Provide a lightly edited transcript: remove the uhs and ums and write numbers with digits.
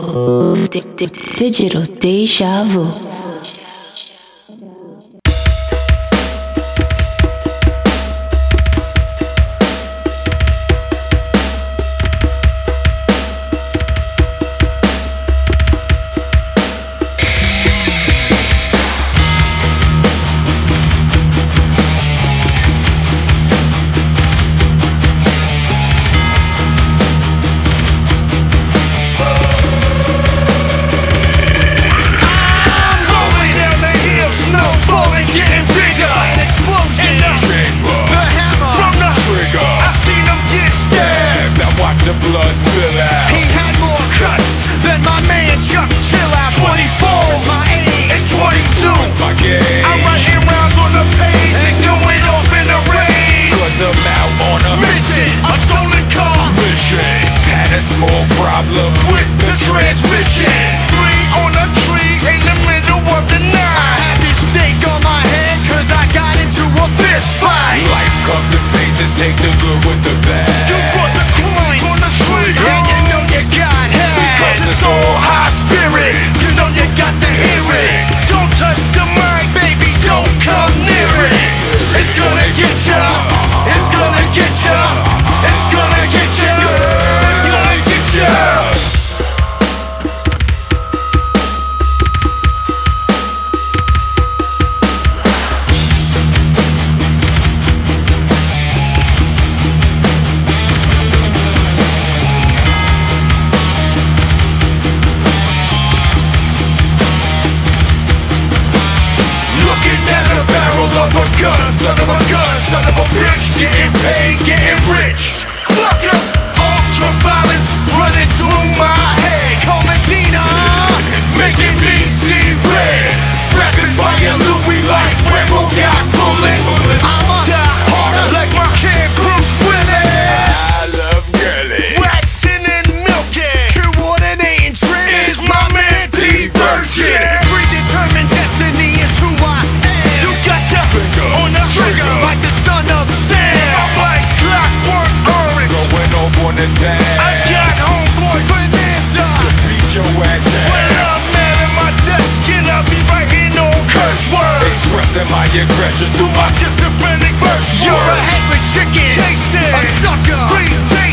Digital Deja Vu. The blood spill out. He had more cuts than my man Chuck Chill Out. 24 is my age, it's 22 is my gauge. I'm writing rounds on the page and going off in the range. Cause I'm out on a mission, a stolen car mission. Had a small problem with the transmission. 3 on a tree in the middle of the night. I had this stake on my head cause I got into a fist fight. Life comes in phases, take the good with the bad. You brought the coins on the street and you know you got hit. Because it's all high spirit, you know you got to hear it. Don't touch the mic, baby, don't come near it. It's gonna get ya, it's gonna get ya, it's gonna get ya, it's gonna get ya. of a gun, son of a gun, son of a bitch. Getting paid, getting rich. Fuck up, ultra violence running through my head. Call Medina, making me see red. Rapid fire Louis like Rambo got bullets. I'ma die harder like my kid Bruce Willis. I love girlies, waxing and milking, coordinating tricks. Is my man P Virgin. Predetermined destiny is who I am. You got your finger on the trigger like the son of Sam. I'm like clockwork orange, going off on the tag. I got homeboy bonanza to beat your ass down. When I'm mad at my desk and I be writing on curse words, expressing my aggression through my schizophrenic verse. You're a headless chicken, chasing a sucker. 3